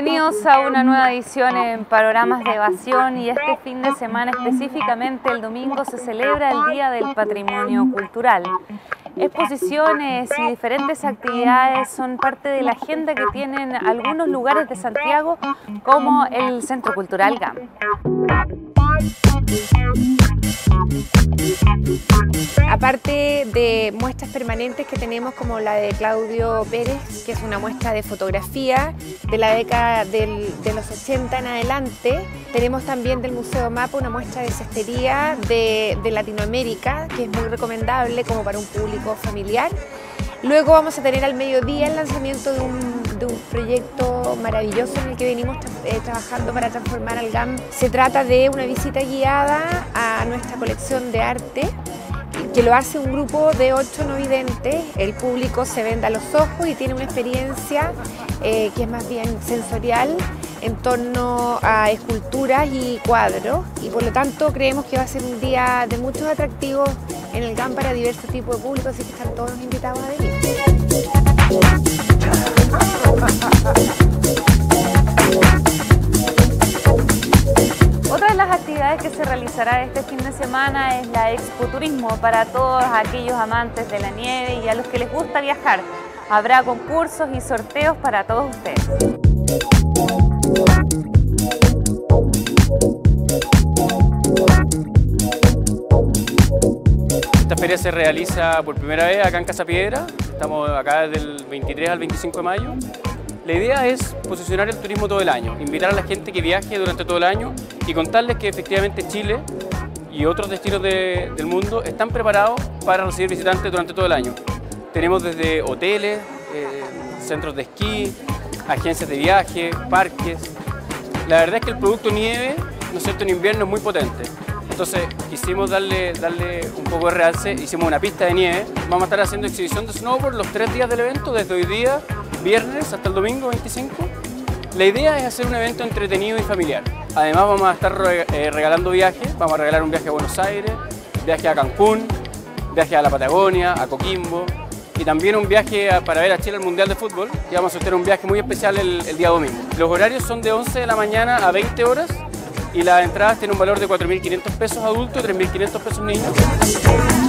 Bienvenidos a una nueva edición en Panoramas de Evasión, y este fin de semana, específicamente el domingo, se celebra el Día del Patrimonio Cultural. Exposiciones y diferentes actividades son parte de la agenda que tienen algunos lugares de Santiago, como el Centro Cultural GAM. Aparte de muestras permanentes que tenemos, como la de Claudio Pérez, que es una muestra de fotografía de la década de los 80 en adelante, tenemos también del Museo Mapa una muestra de cestería de Latinoamérica, que es muy recomendable como para un público familiar. Luego vamos a tener al mediodía el lanzamiento de un proyecto maravilloso en el que venimos trabajando para transformar al GAM. Se trata de una visita guiada a nuestra colección de arte, que lo hace un grupo de 8 no videntes. El público se venda los ojos y tiene una experiencia que es más bien sensorial en torno a esculturas y cuadros, y por lo tanto creemos que va a ser un día de muchos atractivos en el GAM para diversos tipos de públicos, así que están todos invitados a venir. Otra de las actividades que se realizará este fin de semana es la Expo Turismo para todos aquellos amantes de la nieve y a los que les gusta viajar. Habrá concursos y sorteos para todos ustedes. Esta feria se realiza por primera vez acá en Casa Piedra. Estamos acá del 23 al 25 de mayo. La idea es posicionar el turismo todo el año, invitar a la gente que viaje durante todo el año y contarles que efectivamente Chile y otros destinos del mundo están preparados para recibir visitantes durante todo el año. Tenemos desde hoteles, centros de esquí, agencias de viaje, parques. La verdad es que el producto nieve, ¿no es cierto?, en invierno es muy potente. Entonces quisimos darle un poco de realce, hicimos una pista de nieve. Vamos a estar haciendo exhibición de snowboard los 3 días del evento, desde hoy día, viernes, hasta el domingo 25. La idea es hacer un evento entretenido y familiar. Además vamos a estar regalando viajes. Vamos a regalar un viaje a Buenos Aires, viaje a Cancún, viaje a la Patagonia, a Coquimbo, y también un viaje para ver a Chile al Mundial de Fútbol. Y vamos a hacer un viaje muy especial el día domingo. Los horarios son de 11 de la mañana a 20 horas y las entradas tienen un valor de 4.500 pesos adultos y 3.500 pesos niños.